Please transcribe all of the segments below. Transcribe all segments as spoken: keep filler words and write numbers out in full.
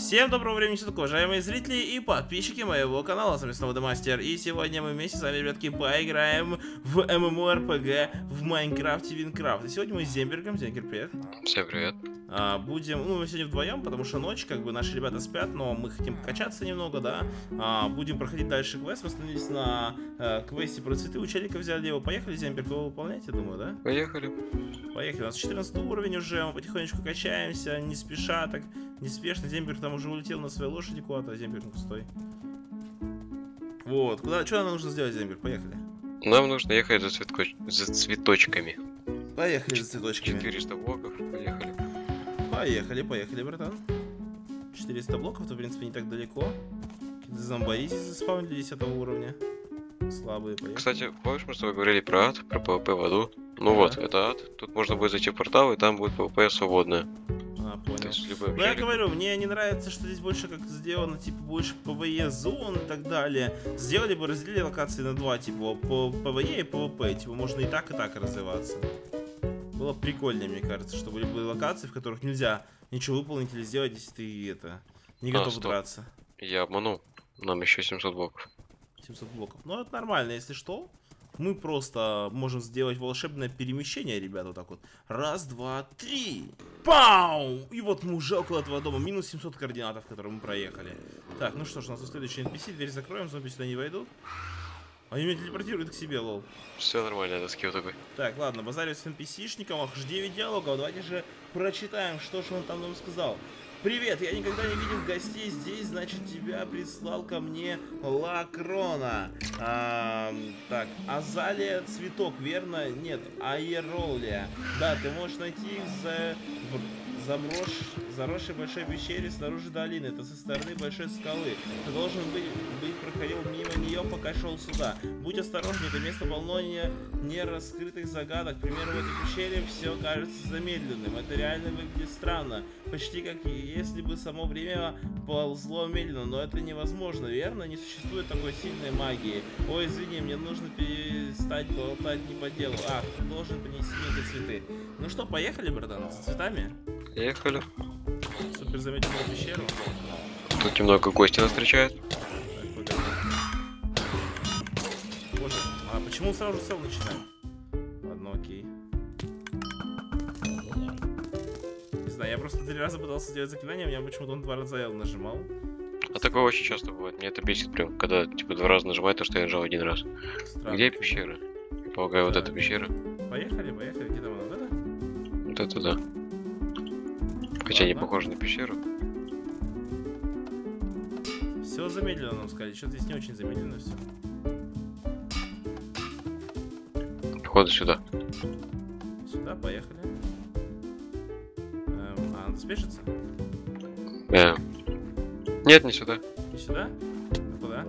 Всем доброго времени суток, уважаемые зрители и подписчики моего канала. С вами снова Демастер. И сегодня мы вместе с вами, ребятки, поиграем в MMORPG в Майнкрафте Винкрафт. И сегодня мы с Зембергом. Земберг, привет. Всем привет. А, будем, ну, мы сегодня вдвоем, потому что ночь, как бы наши ребята спят, но мы хотим покачаться немного, да. А, будем проходить дальше квест. Мы остановились на э, квесте про цветы. У челика взяли его. Поехали, Земберг, его выполнять, я думаю, да? Поехали. Поехали. У нас четырнадцатый уровень уже, мы потихонечку качаемся, не спеша, так неспешно. Земберг там уже улетел на своей лошади куда-то, а Земберг, ну стой. Вот, куда, что нам нужно сделать, Земберг? Поехали. Нам нужно ехать за, цветко... за цветочками. Поехали за цветочками. четыреста блоков, поехали. Поехали, поехали, братан. четыреста блоков, то в принципе не так далеко. Какие-то зомбоизи заспавнили десятого уровня. Слабые, поехали. Кстати, помнишь, мы с тобой говорили про ад, про пвп в аду? Ну да. Вот, это ад. Тут можно будет зайти в портал, и там будет пвп свободное. А, понял. То есть, любой Ну я говорю, мне не нравится, что здесь больше как сделано, типа, больше пве зон и так далее. Сделали бы, разделили локации на два, типа, по пве и пвп. Типа, можно и так, и так развиваться. Было прикольнее, мне кажется, что были бы локации, в которых нельзя ничего выполнить или сделать, если ты это не готов а, драться. Я обманул. Нам еще семьсот блоков. семьсот блоков. Ну, это нормально, если что. Мы просто можем сделать волшебное перемещение, ребята, вот так вот. Раз, два, три. Пау! И вот мы уже около этого дома. Минус семьсот координатов, которые мы проехали. Так, ну что ж, у нас следующий эн пи си. Дверь закроем, зомби сюда не войдут. Они меня телепортируют к себе, лол. Все нормально, это скилл такой. Так, ладно, базарю с эн пи си-шником. Ах, девять диалогов. Давайте же прочитаем, что же он там нам сказал. Привет, я никогда не видел гостей здесь, значит, тебя прислал ко мне Лакрона. А, так, Азалия цветок, верно? Нет, Аеролия. Да, ты можешь найти их за... Заброш... заросшей большой пещере снаружи долины. Это со стороны большой скалы. Ты должен быть, быть проходил мимо нее, пока шел сюда. Будь осторожнее, это место полно не, не раскрытых загадок. К примеру, в этой пещере все кажется замедленным. Это реально выглядит странно. Почти как если бы само время ползло медленно. Но это невозможно, верно? Не существует такой сильной магии. Ой, извини, мне нужно перестать болтать не по делу. Ах, ты должен принести мне эти цветы. Ну что, поехали, братан, с цветами? Поехали. Супер замечательную пещеру. Тут немного гостей нас встречают. Так, боже, а почему сразу же сел начинаем? Ладно, окей. Не знаю, я просто три раза пытался делать заклинание, у меня почему-то он два раза L нажимал. А такое очень часто бывает. Мне это бесит прям, когда типа два раза нажимает то, что я нажал один раз. Странно. Где пещера? Я полагаю, вот эта пещера. Поехали, поехали. Где там она? Вот это? Вот это да. Хотя не похоже на пещеру. Все замедленно нам сказали. Что-то здесь не очень замедленно все. Походу сюда. Сюда, поехали. Эм, а, надо спешиться? Э. Нет, не сюда. Не сюда? А куда?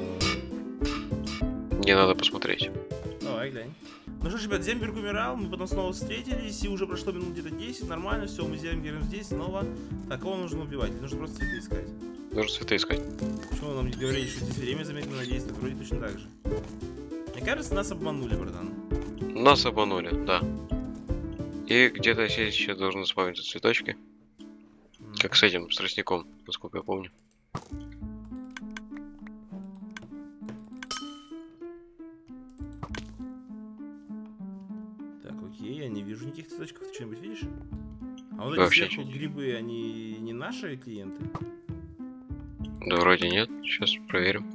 Мне надо посмотреть. Давай, глянь. Ну что ж, ребят, Земберг умирал, мы потом снова встретились, и уже прошло минут где-то десять, нормально, все, мы с Зембергом здесь снова. Так, кого нужно убивать? Нужно просто цветы искать. Нужно цветы искать. Почему нам не говорили, что здесь время замедленно действует? Вроде точно так же. Мне кажется, нас обманули, братан. Нас обманули, да. И где-то здесь еще должны спавниться цветочки. Mm. Как с этим, с тростником, насколько я помню. Я не вижу никаких цветочков. Ты что-нибудь видишь? А вот да, эти сверху грибы, они не наши клиенты? Да вроде нет. Сейчас проверим.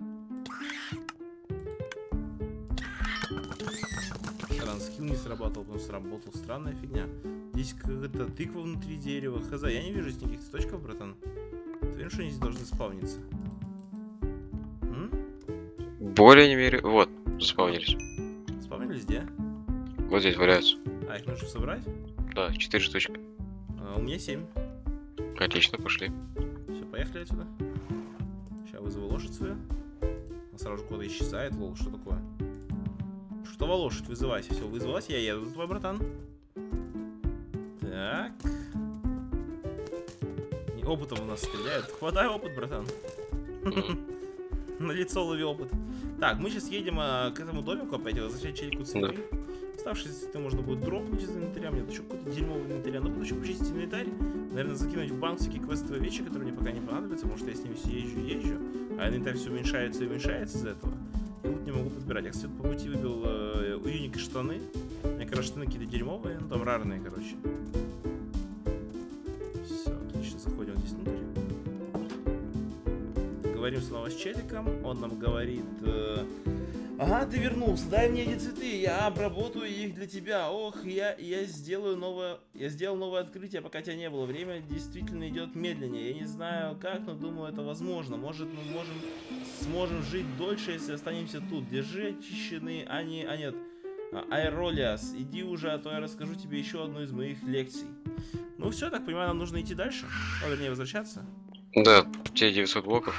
Странно, скилл не срабатывал, потом сработал. Странная фигня. Здесь какая-то тыква внутри дерева. Хз, я не вижу здесь никаких цветочков, братан. Ты уверен, что они здесь должны спавниться? М? Более не верю. Вот, заспавнились. Спавнились где? Вот здесь валяются. А, их нужно собрать? Да, четыре штучки. А, у меня семь. Отлично, пошли. Все, поехали отсюда. Сейчас вызову лошадь свою. Она сразу же куда-то исчезает, лол, что такое? Что во лошадь? Вызывайся. Все, вызвалась, я еду за тобой, братан. Так. Не, опытом у нас стреляют. Хватай опыт, братан. На лицо лови опыт. Так, мы сейчас едем а, к этому домику опять, возвращать челику цветы. Оставшиеся цветы можно будет дропнуть из инвентаря. Мне еще какой-то дерьмовый инвентарь. Надо будет еще почистить инвентарь. Наверное, закинуть в банк всякие квестовые вещи, которые мне пока не понадобятся, потому что я с ними все езжу и езжу. А инвентарь все уменьшается и уменьшается из-за этого. И вот не могу подбирать. Я, кстати, по пути выбил э, у Юника штаны. У меня, короче, штаны какие-то дерьмовые, ну там рарные, короче. Все, отлично, заходим здесь внутрь. Говорим снова с челиком. Он нам говорит... Э, ага, ты вернулся, дай мне эти цветы, я обработаю их для тебя. Ох, я, я сделаю новое, я сделал новое открытие, пока тебя не было. Время действительно идет медленнее. Я не знаю как, но думаю, это возможно. Может, мы можем, сможем жить дольше, если останемся тут. Держи очищенные, а не, а нет, Аэролиас. Иди уже, а то я расскажу тебе еще одну из моих лекций. Ну все, так понимаю, нам нужно идти дальше. Ну, вернее, возвращаться. Да, те девятьсот блоков.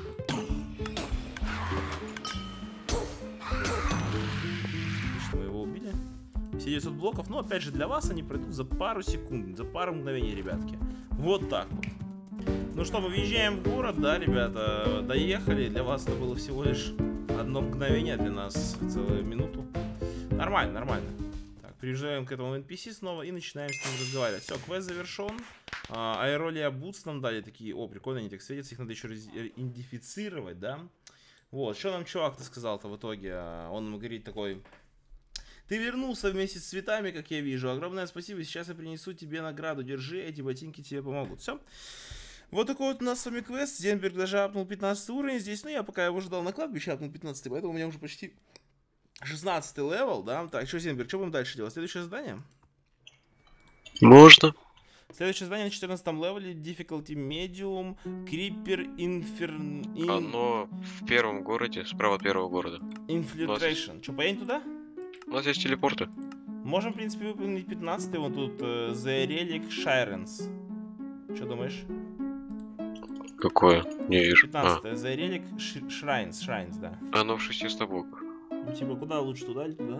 Все девятьсот блоков, но опять же для вас они пройдут за пару секунд, за пару мгновений, ребятки. Вот так вот. Ну что, мы въезжаем в город, да, ребята, доехали. Для вас это было всего лишь одно мгновение, для нас целую минуту. Нормально, нормально. Так, приезжаем к этому эн пи си снова и начинаем с ним разговаривать. Все, квест завершен. А, Аэролия Бутс нам дали такие, о, прикольно, они так светятся, их надо еще идентифицировать, да. Вот, что нам чувак-то сказал-то в итоге? Он нам говорит такой... Ты вернулся вместе с цветами, как я вижу. Огромное спасибо. Сейчас я принесу тебе награду. Держи, эти ботинки тебе помогут. Все. Вот такой вот у нас с вами квест. Зенберг даже апнул пятнадцатый уровень здесь. Ну, я пока его ждал на кладбище, апнул пятнадцатый. Поэтому у меня уже почти шестнадцатый левел, да. Так, что, Зенберг, что будем дальше делать? Следующее задание? Можно. Следующее задание на четырнадцатом левеле. Difficulty Medium. Creeper Infern... In... Оно в первом городе, справа от первого города. Infiltration. Что, поедем туда? У нас есть телепорты. Можем, в принципе, выполнить пятнадцатый. Вон тут uh, The Relic Shirens. Что думаешь? Какое? Не вижу. пятнадцатый. А. The Relic Shrines. Shrines, да. Оно в шестистах блоках. Ну, типа, куда лучше, туда или туда?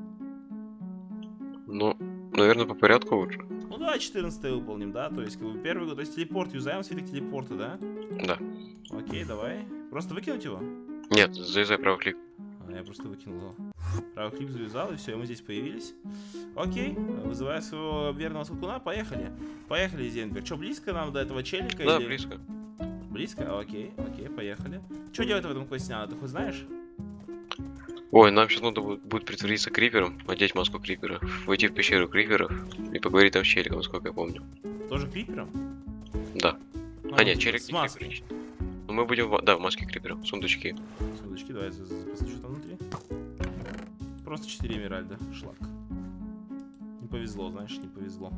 Ну, наверное, по порядку лучше. Ну, давай четырнадцатый выполним, да? То есть, как бы, первый, то есть, телепорт юзаем, свиток телепорта, да? Да. Окей, давай. Просто выкинуть его? Нет, завязай правый клик. Я просто выкинул его. Правый клик завязал, и все, и мы здесь появились. Окей, вызывая своего верного скакуна, поехали. Поехали, Зенберг. Что, близко нам до этого челика? Да, или... близко. Близко? Окей, окей, поехали. Что делать в этом квесте надо, ты хоть знаешь? Ой, нам сейчас надо будет притвориться крипером, одеть маску крипера, войти в пещеру криперов и поговорить там с челиком, насколько я помню. Тоже крипером? Да. А, а нет, челик с не маской. крипер. Но мы будем, в... да, в маске крипера, сундучки. Сундучки, давай посмотрю, что там внутри. Просто четыре эмеральда, шлак. Не повезло, знаешь, не повезло.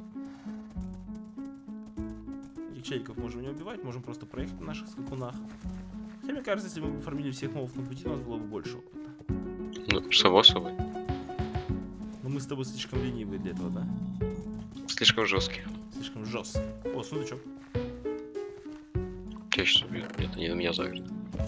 Этих челиков можем не убивать, можем просто проехать на наших скакунах. Хотя, мне кажется, если мы бы фармили всех мобов на пути, у нас было бы больше опыта. Ну, само собой. Но мы с тобой слишком ленивые для этого, да? Слишком жесткие. Слишком жестко. О, сундучок. Тебя сейчас убьют. Нет, они на меня загрят.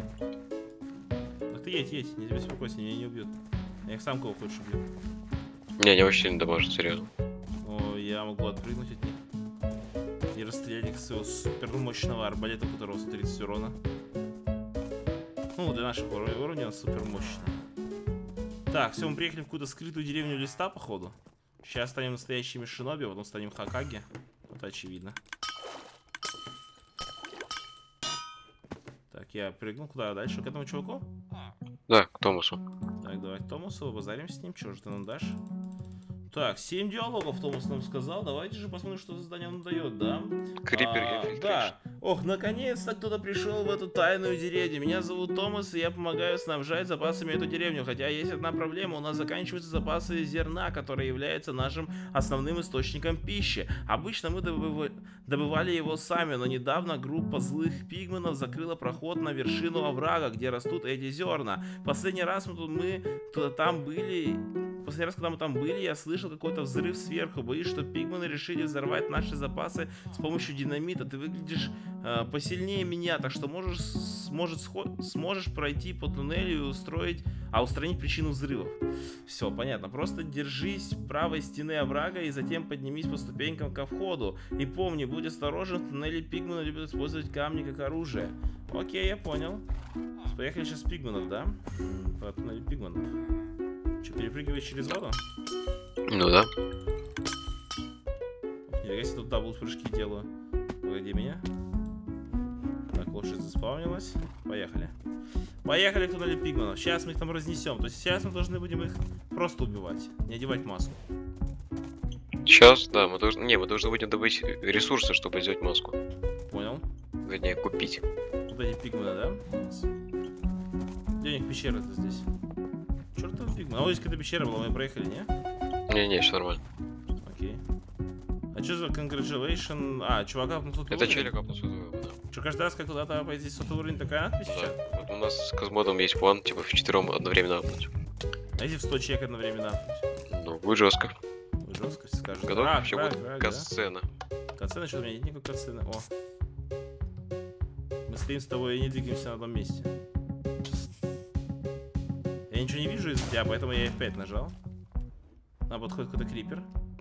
Да ты едь, едь, не беспокойся, меня не убьют. Я их сам кого хочешь убью. Не, они вообще не дамажат, серьезно. О, я могу отпрыгнуть от них. И расстрелять их с своего супер мощного арбалета, у которого сто тридцать урона. Ну, для наших уровней он супер мощный. Так, все, мы приехали в какую-то скрытую деревню листа, походу. Сейчас станем настоящими шиноби, потом станем Хокаге. Это очевидно. Так, я прыгнул. Куда дальше? К этому чуваку? Да, к Томасу. Так, давай к Томасу, базарим с ним. Чего же ты нам дашь? Так, семь диалогов Томас нам сказал. Давайте же посмотрим, что задание он дает, да? Крипер а, и Да. Ох, наконец-то кто-то пришел в эту тайную деревню. Меня зовут Томас, и я помогаю снабжать запасами эту деревню. Хотя есть одна проблема. У нас заканчиваются запасы зерна, которое является нашим основным источником пищи. Обычно мы добыв... добывали его сами, но недавно группа злых пигменов закрыла проход на вершину оврага, где растут эти зерна. Последний раз мы тут мы туда там были... Последний раз, когда мы там были, я слышал какой-то взрыв сверху. Боюсь, что пигмены решили взорвать наши запасы с помощью динамита. Ты выглядишь э, посильнее меня, так что можешь, сможет, сможешь пройти по туннелю и устроить, а устранить причину взрывов. Все, понятно. Просто держись правой стены оврага и затем поднимись по ступенькам ко входу. И помни, будь осторожен, в туннеле пигмены любят использовать камни как оружие. Окей, я понял. Поехали сейчас пигменов, да? По туннелю пигменов. Че, перепрыгиваешь через воду? Ну да. Нифига себе, тут дабл прыжки делаю. Погоди меня. Так, лошадь заспавнилась. Поехали. Поехали к туннелю пигманов. Сейчас мы их там разнесем. То есть сейчас мы должны будем их просто убивать. Не одевать маску. Сейчас, да, мы должны. Не, мы должны будем добыть ресурсы, чтобы сделать маску. Понял. Вернее, купить. Вот эти пигманы, да? Где у них пещера-то здесь? Чёртов пигман. А вот здесь какая-то пещера была, мы проехали, не? Не-не, все нормально. Окей. А что за congratulation? А, чувака на сотый Это уровень? челик на сотый уровень, да. Что, каждый раз, как куда-то пойти сотый уровень, такая надпись сейчас? Да. Вот у нас с Казмодом есть план, типа в четырем одновременно апнуть. А если в сто человек одновременно апнуть? Ну, будет жестко. Вы жестко скажешь. Готов? А, Вообще фраг, будет фраг, да? катсцена. Катсцена, что у меня нет никакой катсцены. О. Мы стоим с тобой и не двигаемся на одном месте. Я ничего не вижу из-за тебя, поэтому я эф пять нажал. А, подходит какой-то крипер.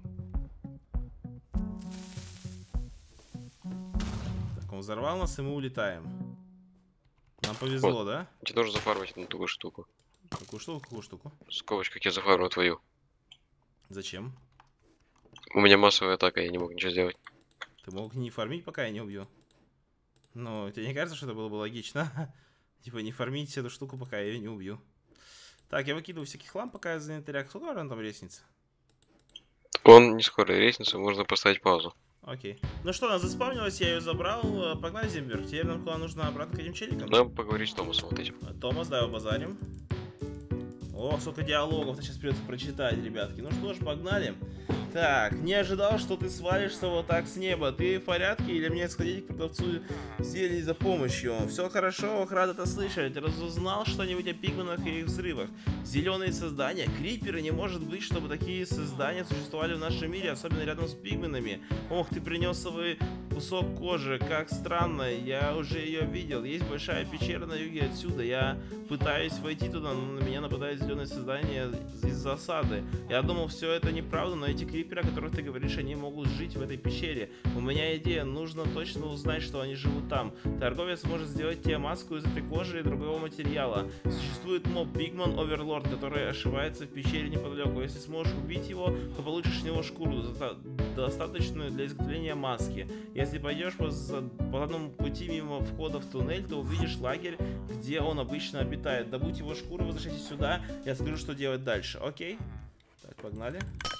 Так, он взорвал нас, и мы улетаем. Нам повезло, Вот. да? Тебе нужно зафармить на такую штуку. Какую штуку, какую штуку? Скобочка, как я зафармил твою. Зачем? У меня массовая атака, я не мог ничего сделать. Ты мог не фармить, пока я не убью. Ну, тебе не кажется, что это было бы логично? Типа не фармить эту штуку, пока я ее не убью. Так, я выкидываю всякий хлам, пока я за инвентаря. Сколько он там лестница? Он не скоро лестница, можно поставить паузу. Окей. Ну что, она заспавнилась, я ее забрал. Погнали, Зимберг. Теперь нам куда нужно обратно к этим челикам? Надо поговорить с Томасом вот этим. Томас, давай базарим. О, сколько диалогов-то сейчас придется прочитать, ребятки. Ну что ж, погнали. Так, не ожидал, что ты свалишься вот так с неба. Ты в порядке или мне сходить к продавцу зелий за помощью? Все хорошо, ох, рад это слышать. Разузнал что-нибудь о пигманах и их взрывах? Зеленые создания, криперы, не может быть, чтобы такие создания существовали в нашем мире, особенно рядом с пигманами. Ох, ты принес свой кусок кожи, как странно, я уже ее видел. Есть большая пещера на юге отсюда, я пытаюсь войти туда, но на меня нападают зеленые создания из засады. Я думал, все это неправда, но эти криперы, о которых ты говоришь, они могут жить в этой пещере. У меня идея, нужно точно узнать, что они живут там. Торговец может сделать тебе маску из этой кожи и другого материала. Существует моб Пигман Оверлорд, который ошивается в пещере неподалеку. Если сможешь убить его, то получишь с него шкуру, достаточную для изготовления маски. Если пойдешь по, по одному пути мимо входа в туннель, то увидишь лагерь, где он обычно обитает. Добудь его шкуру, возвращайтесь сюда, я скажу, что делать дальше. Окей? Так, погнали.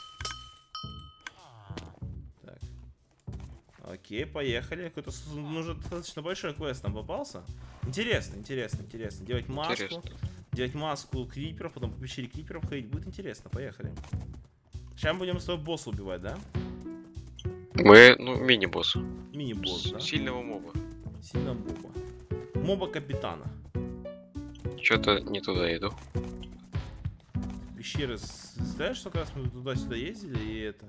Так. Окей, поехали. Какой-то нужен достаточно большой квест нам попался. Интересно, интересно, интересно. Делать маску. Интересно. Делать маску криперов, потом по пещере криперов ходить. Будет интересно, поехали. Сейчас мы будем с тобой босса убивать, да? Мы, ну, мини-босс. Мини-босс, да? Сильного моба. Сильного моба. Моба-капитана. Что-то не туда иду. Пещеры, знаешь, сколько раз мы туда-сюда ездили и это?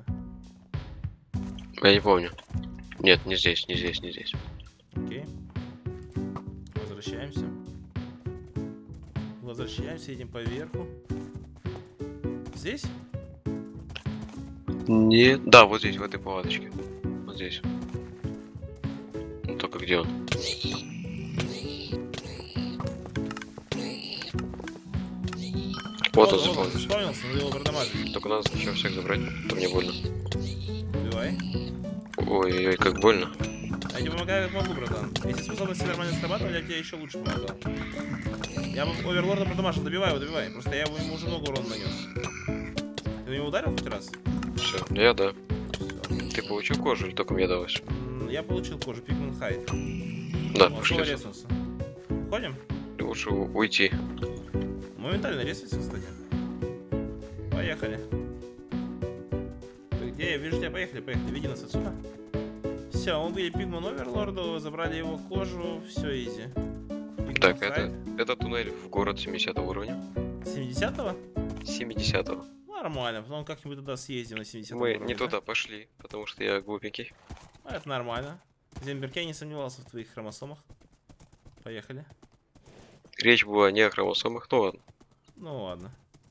Я не помню. Нет, не здесь, не здесь, не здесь. Окей. Возвращаемся. Возвращаемся, едем по верху. Здесь? Нет. Да, вот здесь, в этой палаточке. Вот здесь. Ну только где он? Вот он заполнился. Заспавнился, надо его продамажить. Только надо сначала всех забрать, то мне больно. Убивай. Ой-ой-ой, как больно. Я тебе помогаю как могу, братан. Если способности нормально срабатывали, я тебе еще лучше помогал. Я бы Оверлорда продамажил, добивай его, добивай. Просто я ему уже много урона нанес. Ты его ударил хоть раз? Все, я да. Всё. Ты получил кожу или только мне далось? Я получил кожу, Пигман Хайд. Да, О, пошли. резнулся. Уходим? Лучше уйти. Моментально резался, кстати. Поехали. Ты где? Я вижу тебя, поехали, поехали. Веди нас отсюда. Все, мы убили Пигман Оверлорду, забрали его кожу, все изи. Pigman Так, Hide. это, это туннель в город семидесятого уровня. семидесятого? семидесятого. Нормально, потом как-нибудь туда съездим на семидесятом Мы уровне, не да? туда пошли, потому что я глупенький. А, это нормально. Земберг, я не сомневался в твоих хромосомах. Поехали. Речь была не о хромосомах, ну ладно. Ну ладно.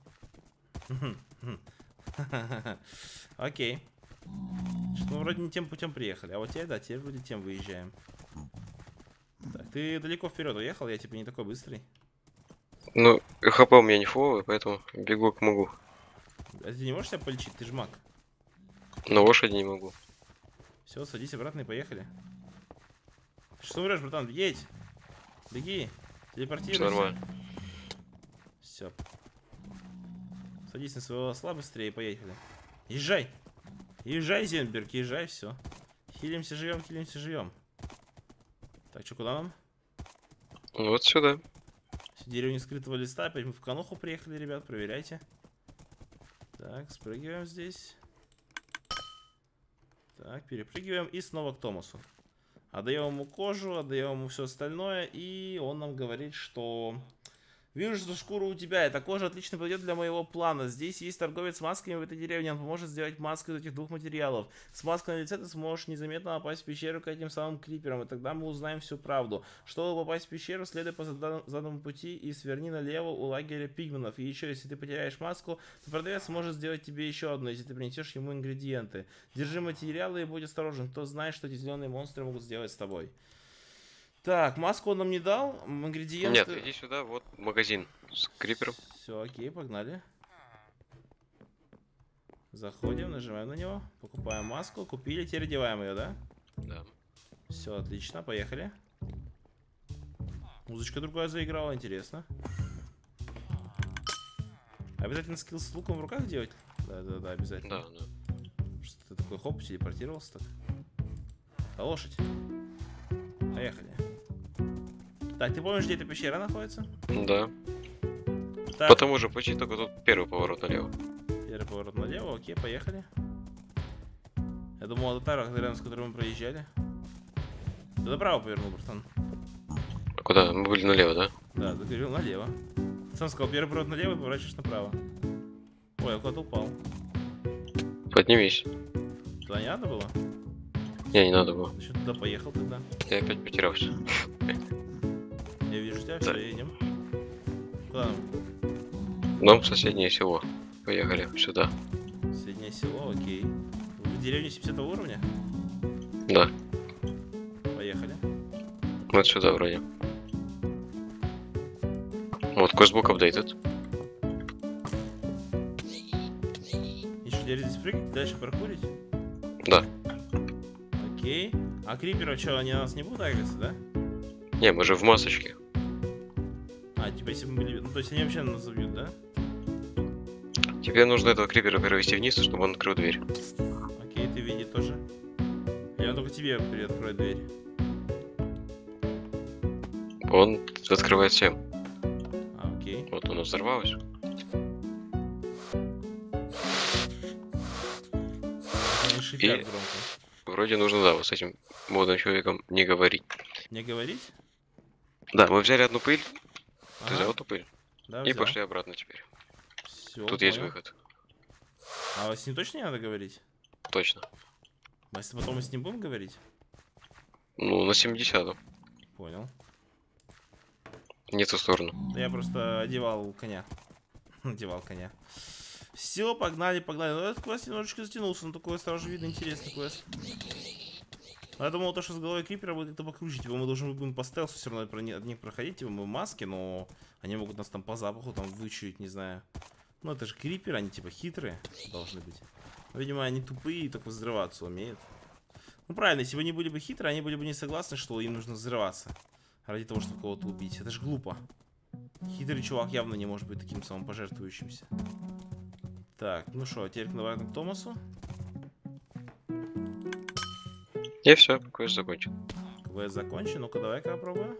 Окей. Что мы вроде не тем путем приехали. А вот теперь, да, теперь вроде тем выезжаем. Так, ты далеко вперед уехал, я типа не такой быстрый. Ну, хп у меня не фуловый, поэтому бегу как могу. А ты не можешь себя полечить? Ты ж маг. На лошади не могу. Все, садись обратно и поехали. Что умрешь, братан? Едь! Беги! Телепортируйся. Все нормально. Все. Садись на своего осла быстрее и поехали. Езжай! Езжай, Зенберг, езжай, все. Хилимся, живем, хилимся, живем. Так, что, куда нам? Ну, вот сюда. Деревня скрытого листа. Опять мы в Каноху приехали, ребят, проверяйте. Так, спрыгиваем здесь. Так, перепрыгиваем и снова к Томасу. Отдаем ему кожу, отдаем ему все остальное. И он нам говорит, что... Вижу, что шкура у тебя. Эта кожа отлично подойдет для моего плана. Здесь есть торговец с масками в этой деревне. Он поможет сделать маску из этих двух материалов. С маской на лице ты сможешь незаметно попасть в пещеру к этим самым криперам. И тогда мы узнаем всю правду. Чтобы попасть в пещеру, следуй по заданному пути и сверни налево у лагеря пигменов. И еще, если ты потеряешь маску, то продавец может сделать тебе еще одну, если ты принесешь ему ингредиенты. Держи материалы и будь осторожен. Кто знает, что эти зеленые монстры могут сделать с тобой. Так, маску он нам не дал, ингредиенты... Нет, иди сюда, вот магазин с крипером. Все, окей, погнали. Заходим, нажимаем на него, покупаем маску, купили, теперь одеваем ее, да? Да. Все, отлично, поехали. Музычка другая заиграла, интересно. Обязательно скилл с луком в руках делать? Да-да-да, обязательно. Да, да. Что ты такой, хоп, телепортировался так? А лошадь? Поехали. Так, ты помнишь, где эта пещера находится? Да. Так. Потому же почти только тут первый поворот налево. Первый поворот налево, окей, поехали. Я думал, это та рядом, с которой мы проезжали. Ты направо повернул, братан. А куда? Мы были налево, да? Да, ты говорил налево. Сам сказал, первый поворот налево и поворачиваешь направо. Ой, я куда-то упал. Поднимись. Туда не надо было? Не, не надо было. Ты что туда поехал тогда? Я опять потерялся. Я вижу тебя, Да. все, едем. Куда нам? Нам в соседнее село. Поехали сюда. Среднее село, окей. В деревне семидесятого уровня? Да. Поехали. Вот сюда вроде. Вот, квестбук updated. И что, теперь здесь прыгать, дальше паркурить? Да. Окей. А криперы что, они на нас не будут агриться, да? Не, мы же в масочке. А, типа, если бы мы были... Ну, то есть они вообще нас забьют, да? Тебе нужно этого крипера перевести вниз, чтобы он открыл дверь. Окей, ты види тоже. Я только тебе приоткрою дверь. Он открывает всем. А, окей. Вот оно взорвалось. Они шипят И- громко. Вроде нужно, да, вот с этим молодым человеком не говорить. Не говорить? Да, мы взяли одну пыль. Ты Ага. взял эту пыль? Да, И взял. пошли обратно теперь. Всё, Тут есть понял. выход. А с ним точно не надо говорить? Точно. А если потом мы с ним будем говорить? Ну, на семидесятом. Понял. Не в ту сторону. Да я просто одевал коня. Одевал коня. Все, погнали, погнали. Ну, этот квест немножечко затянулся, но такой сразу видно интересный квест. Я думал, то, что с головой крипера будет это покруче. Типа мы должны будем по стелсу все равно от них проходить. Типа мы в маске, но они могут нас там по запаху там вычуять, не знаю. Ну это же криперы, они типа хитрые должны быть. Но, видимо, они тупые и только взрываться умеют. Ну правильно, если бы они были бы хитрые, они были бы не согласны, что им нужно взрываться. Ради того, чтобы кого-то убить. Это же глупо. Хитрый чувак явно не может быть таким самопожертвующимся. Так, ну что, теперь давай к Томасу. И все, квест закончен. Квест закончен, ну-ка давай-ка попробуем.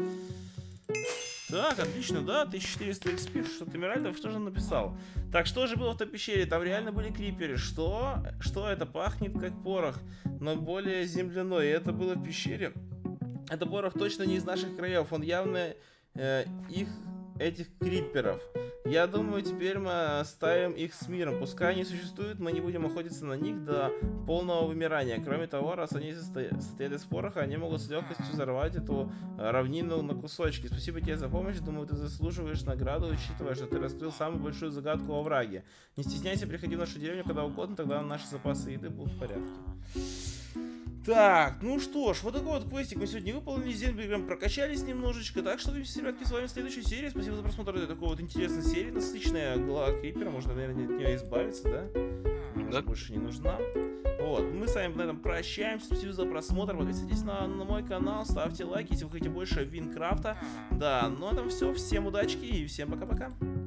Так, отлично, да, тысяча четыреста икс пи, что-то Эмеральдов тоже написал. Так, что же было в той пещере? Там реально были криперы. Что? Что это? Пахнет как порох, но более земляной. И это было в пещере. Это порох точно не из наших краев. Он явно э, их, этих криперов. Я думаю, теперь мы оставим их с миром. Пускай они существуют, мы не будем охотиться на них до полного вымирания. Кроме того, раз они состоят, состоят из пороха, они могут с легкостью взорвать эту равнину на кусочки. Спасибо тебе за помощь. Думаю, ты заслуживаешь награду, учитывая, что ты раскрыл самую большую загадку во враге. Не стесняйся, приходи в нашу деревню когда угодно, тогда наши запасы еды будут в порядке. Так, ну что ж, вот такой вот квестик мы сегодня выполнили, Зенбергом прокачались немножечко, так что, ребятки, с вами в следующей серии. Спасибо за просмотр этой такой вот интересной серии, насыщенная голова крипера, можно, наверное, от нее избавиться, да? Да. Больше не нужна. Вот, мы с вами на этом прощаемся, спасибо за просмотр, подписывайтесь на, на мой канал, ставьте лайки, если вы хотите больше Винкрафта. Да, ну а там все, всем удачки и всем пока-пока.